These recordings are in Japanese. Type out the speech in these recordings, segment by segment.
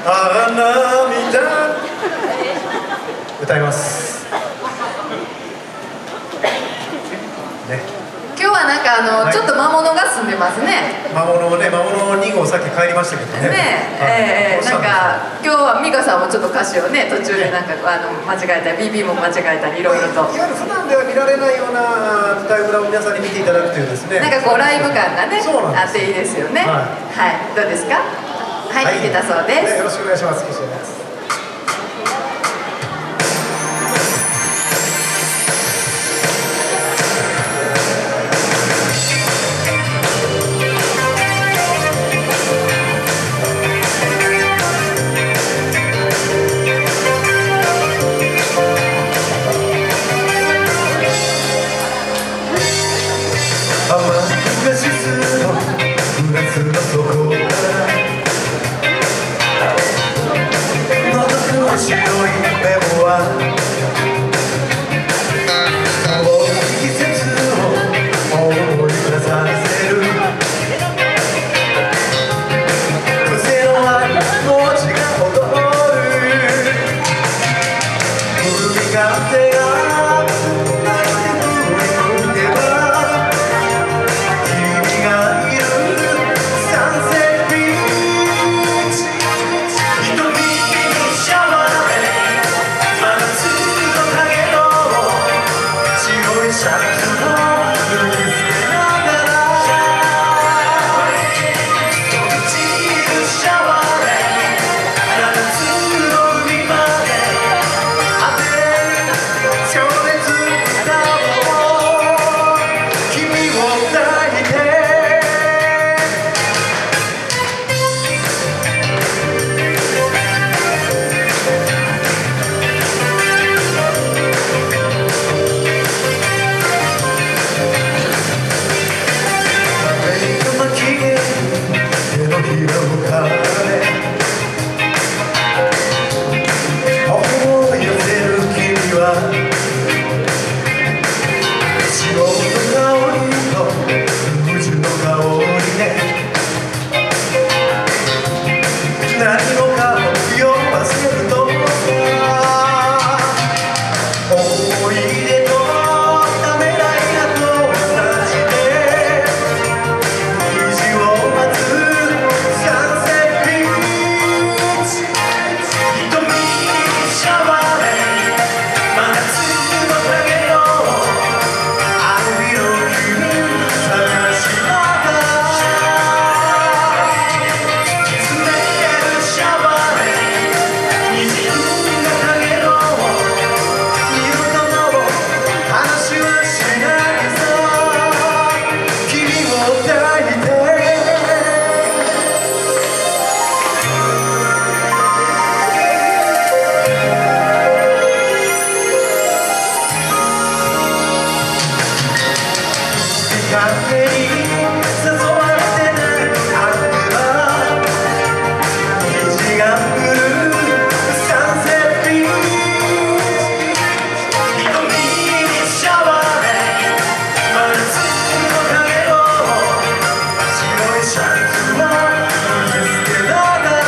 涙歌いますね。 今日はなんかちょっと魔物が住んでますね。 魔物2号さっき帰りましたけどね。 なんか今日は美香さんもちょっと歌詞をね途中でなんか間違えたり BB も間違えたりいろいろと。 いわゆる普段では見られないような舞台裏を皆さんに見ていただくというですね。 なんかこうライブ感がねあっていいですよね。はい、どうですか。はい、いけたそうです。 よろしくお願いします。岸田です。白いメモは遠い季節を思い出させる癖のある文字が踊る海風が泣いて振り向けば君がいるサンセットビーチ瞳にシャワーシャツを脱ぎ捨てながら飛び散るシャワーで7つの海まで果て情熱歌おう君を抱いて手のひらをかれ思い寄せる君は潮の香りと宇宙の香りで何もかも酔わせると思い出とためらいが交差して虹を待つ風に誘われてないあれば虹が降るサンセットビーチ瞳にシャワーで真夏の影の白いシャツを脱ぎ捨てながら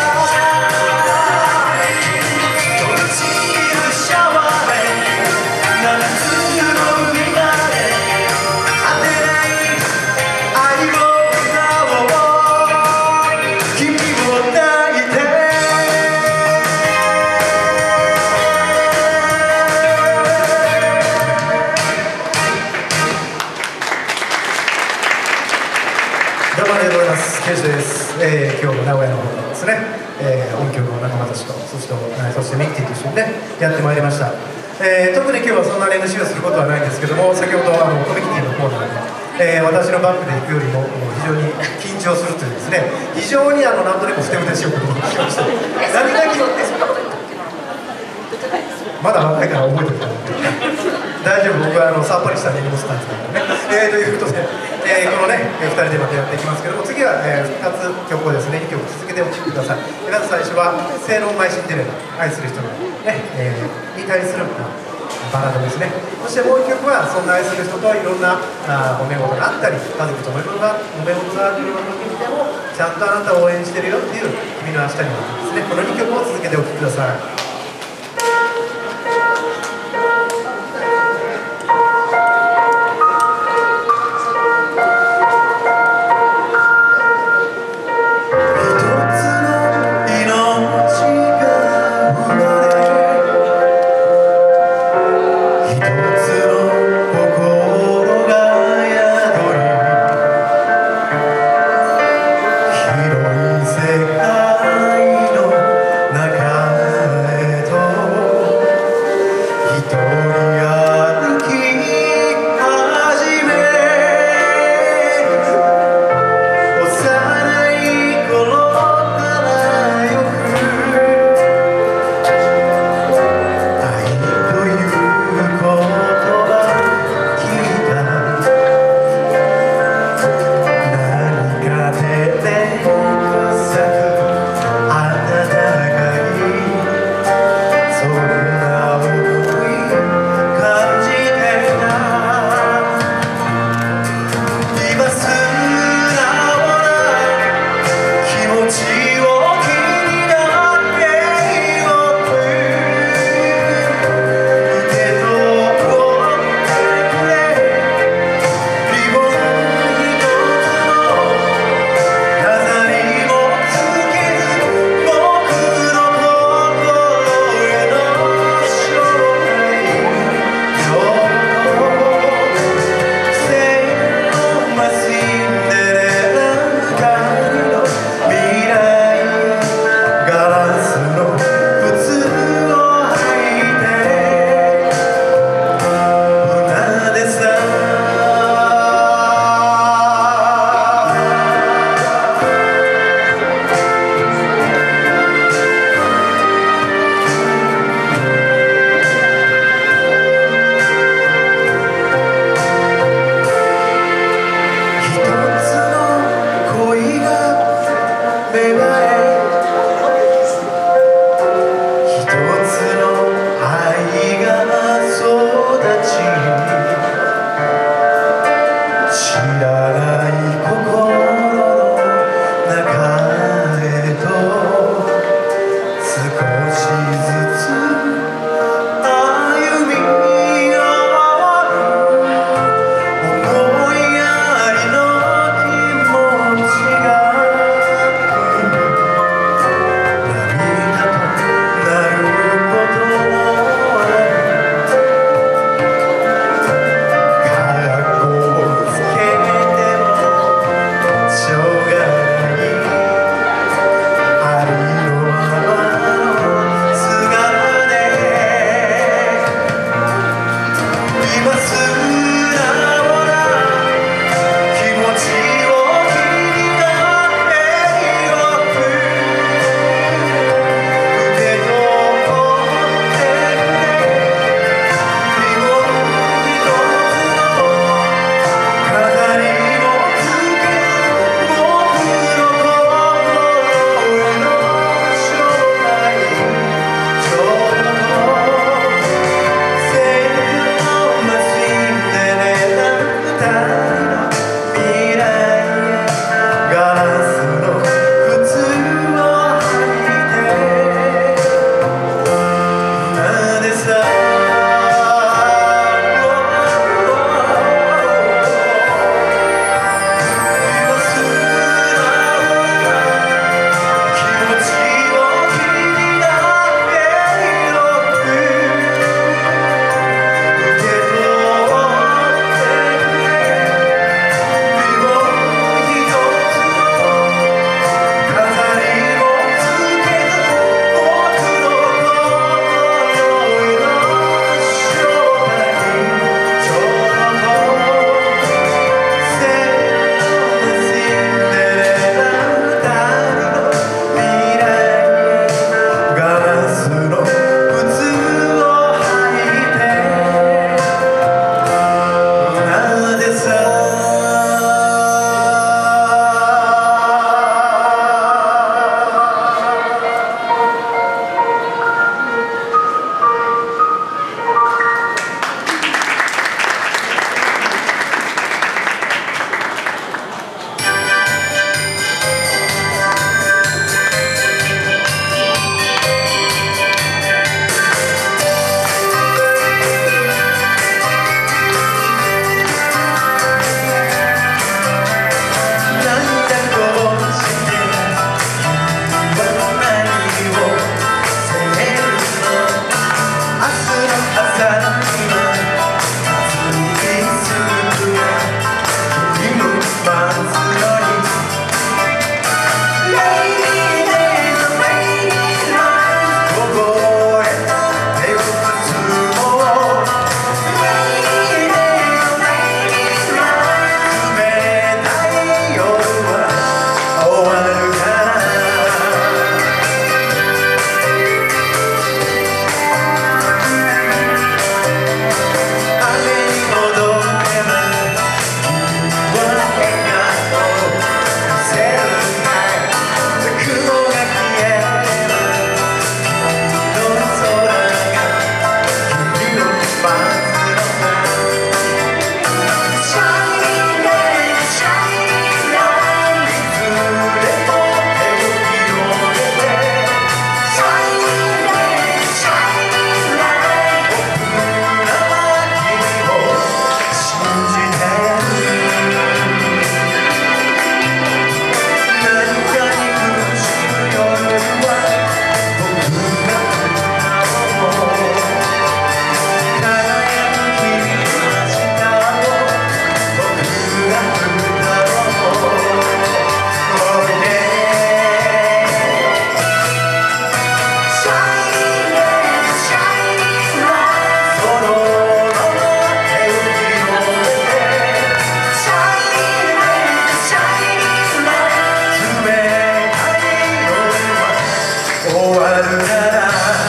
飛び散るシャワーで7つの海までどうもありがとうございます。ケイシです。今日も名古屋の方ですね、音響の仲間たちとそしてミッキーと一緒にねやってまいりました。特に今日はそんなに MC をすることはないんですけども、先ほどコミュニティのコーナーで、私のバックで行くよりも非常に緊張するというですね、非常になんとなくふてぶてしいことを聞きました。何がそんなこと言ったっけな。まだ若いから覚えてると思う。大丈夫、僕はさっぱりしたネギモスタンツだからね。ということで、このね、2人でまたやっていきますけども、次は、2つ曲をですね、2曲続けてお聴きください。まず最初は、正論舞シンデレラ、愛する人のね、に対するバラードですね。そしてもう1曲は、そんな愛する人といろんな揉め事があったり、家族と揉め事があるような時にでも、 ちゃんとあなたを応援してるよっていう君の明日にもですね、この2曲を続けてお聴きください。 るなら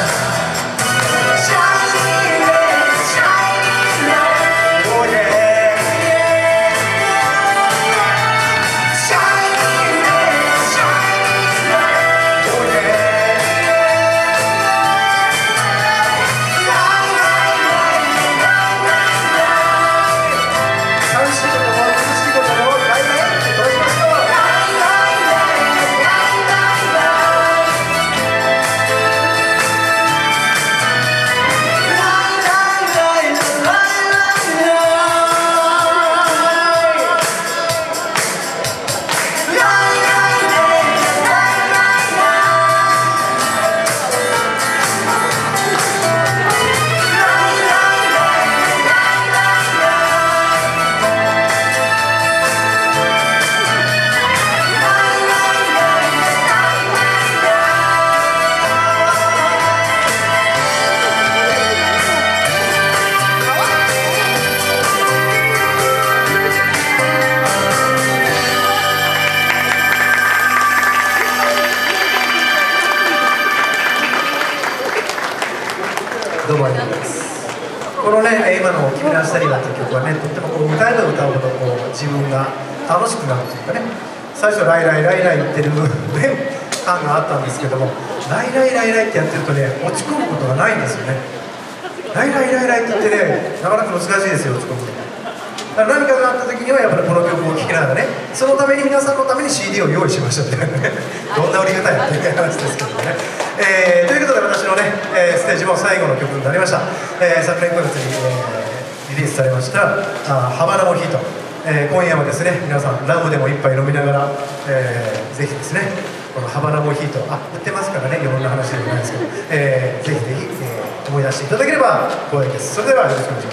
どうもありがとうございます。このね、今の「君の明日には」という曲はね、とってもこう歌えば歌うほどこう自分が楽しくなるというかね、最初ライライライライ言ってる、ね、感があったんですけども、ライライライライってやってるとね、落ち込むことがないんですよね。ライライライライって言ってね、なかなか難しいですよ、落ち込むの。だから何かがあった時にはやっぱりこの曲を聴きながらね、そのために皆さんのために CD を用意しましたみたいなね、どんな売り方やっていう話ですけどね。ということで私のね、ステージも最後の曲になりました。昨年9月に、リリースされました「ハバナモヒート」。今夜はですね、皆さんラムでも一杯飲みながら、ぜひですね、このハバナモヒート、売ってますからね、いろんな話でもないですけど、ぜひぜひ、思い出していただければ光栄です。それではよろしくお願いします。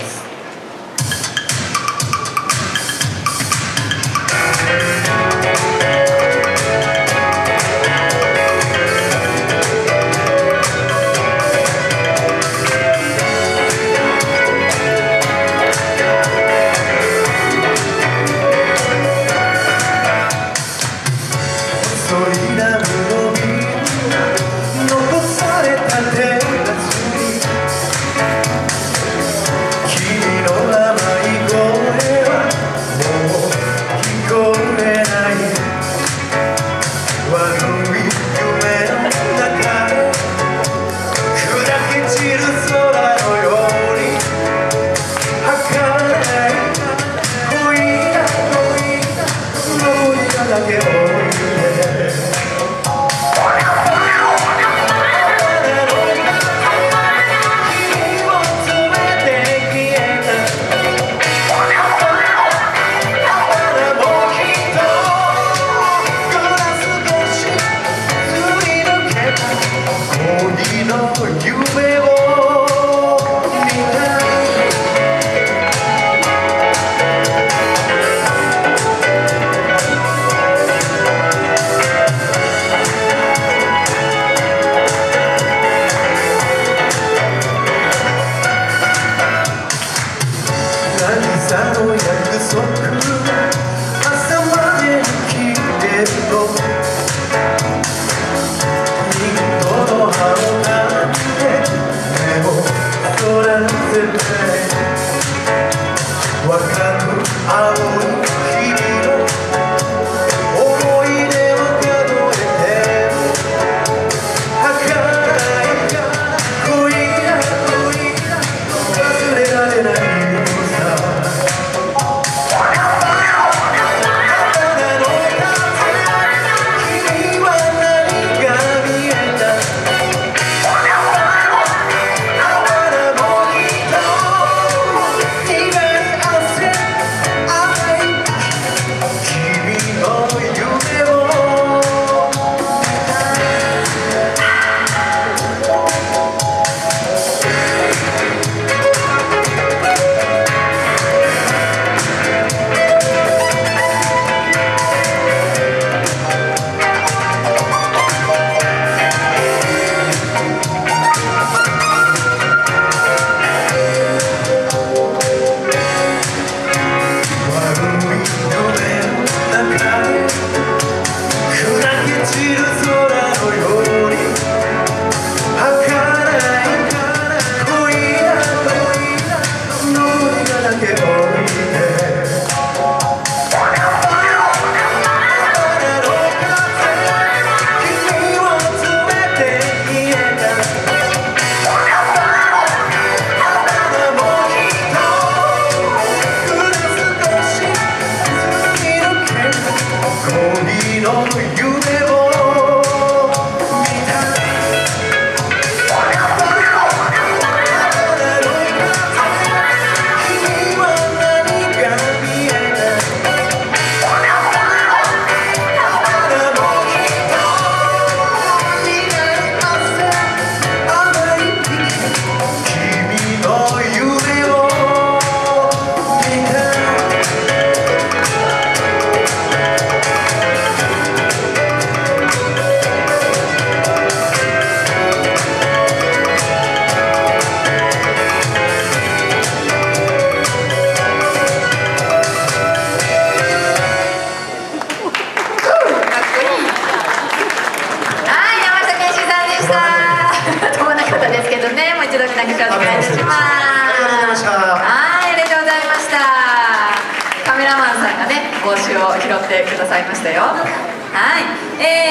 ってくださいましたよ。はい、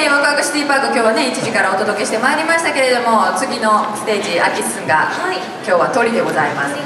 ワクワクシティパーク、今日はね1時からお届けしてまいりましたけれども、次のステージ、アキスンが、今日は鳥でございます。